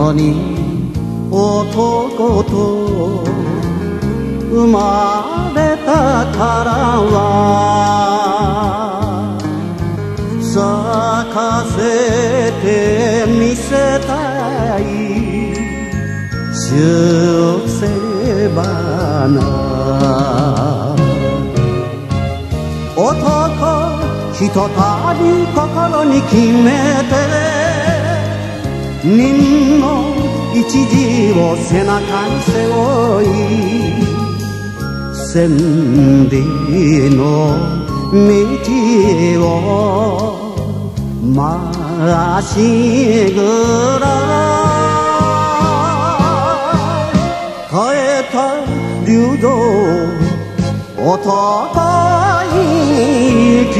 世に男と生まれたからは咲かせてみせたい出世花男ひとたび心に決めて任の一時を背中に背負い千里の道をまっしぐら変えた流動男行き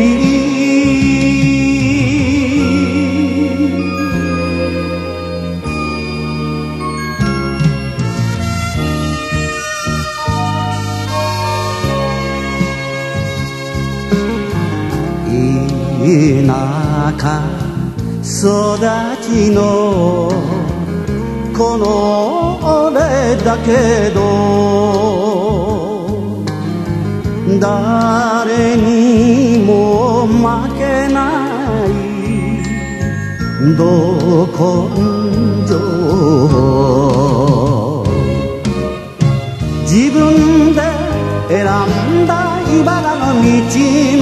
田舎育ちのこの俺だけど誰にも負けないど根性自分で選んだ茨の道も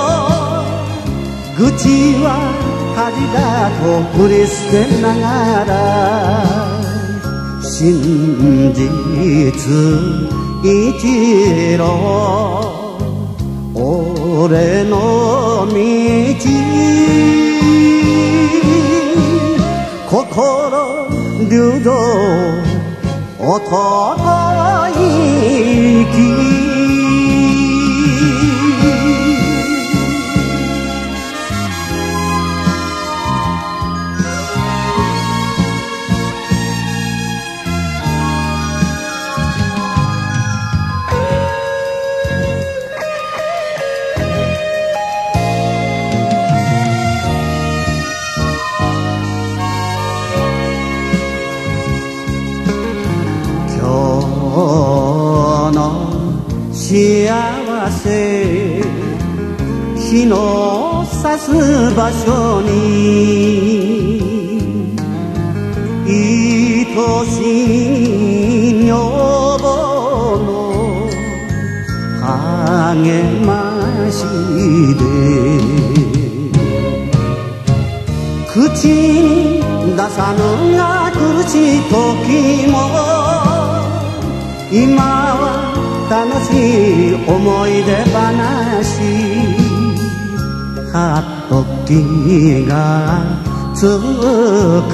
愚痴は恥だと振り捨てながら真実一路俺の道心流動男行き幸せ日の差す場所に愛しい女房の励ましで口に出さぬが苦しい時も今は楽しい思い出話はっと気がつく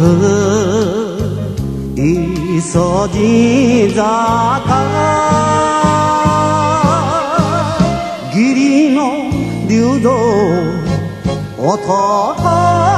いそじ坂義理の流動男